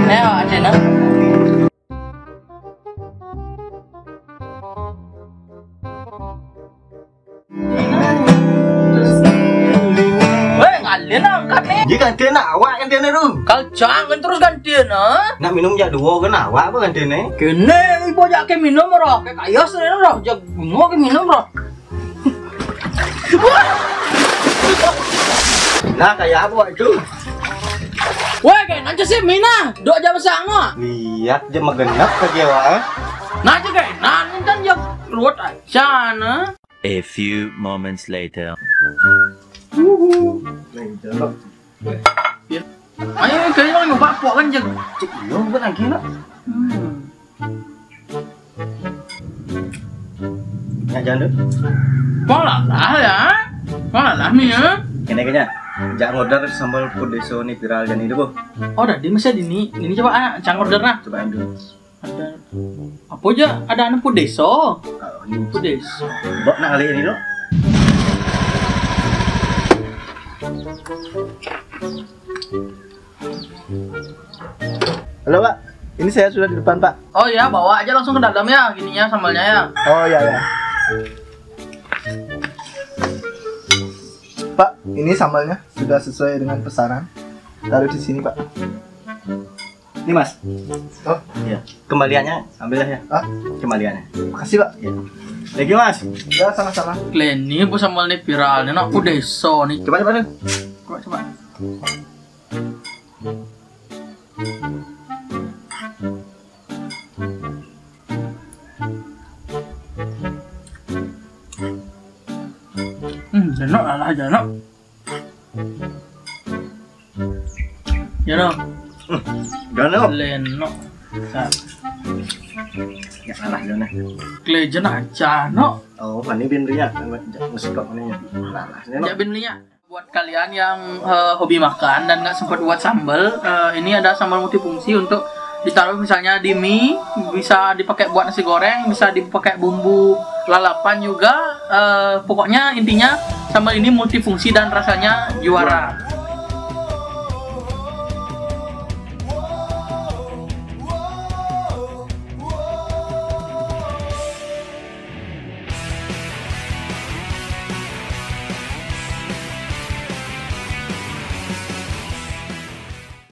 Nè ở trên đó. Weh, ngalian angkat nih. Jadi gantian awak gantian itu. Kalau jangan terus gantian, ah. Nak minum jak dua kan awak apa gantian Kene ibu jak ke minum roh, kayak kaya sih roh, jak mau ke minum roh. Nah kayak apa itu? Weh, kayak nanti sih mina, dok jam sango. Lihat dia magenap ke jawa. Nanti kayak nanti kan jak ruwet aja, nah. A few moments later. Ayo kayak orang nyoba apa kan jak. Cik yo bukan lagi nak. Ya jangan deh. Malah lah ya, malah lah nih ya. Kene kayaknya. Jak ngorder sambal pedeso nih viral jadi itu bu. Oh, dah di masa ini coba cang order nah. Cobain dulu. Ada apa aja? Ada anak pudeso. Ini Pudeso. bok nak kali ini dok. Halo pak, ini saya sudah di depan pak. Oh ya, bawa aja langsung ke dalam ya, gininya sambalnya ya. Oh ya ya. Pak, ini sambalnya sudah sesuai dengan pesanan. Taruh di sini pak. Ini mas. Oh iya. Kembaliannya ambillah ya. Ah, kembaliannya. Makasih pak. Ya. Lagi mas. Ya sama-sama. Kleni bu sambal nih viral, nih nak pudeso nih. Coba coba dulu. Coba. Janok lah janok. Janok. Janok. Lenok. Ya salah janok. Klejen aja no. Oh, ini binriya. Musik kok ini. Salah. Ya binlinya. Buat kalian yang hobi makan dan nggak sempat buat sambal, ini ada sambal multifungsi untuk ditaruh misalnya di mie, bisa dipakai buat nasi goreng, bisa dipakai bumbu lalapan juga. Pokoknya intinya sambal ini multifungsi dan rasanya juara.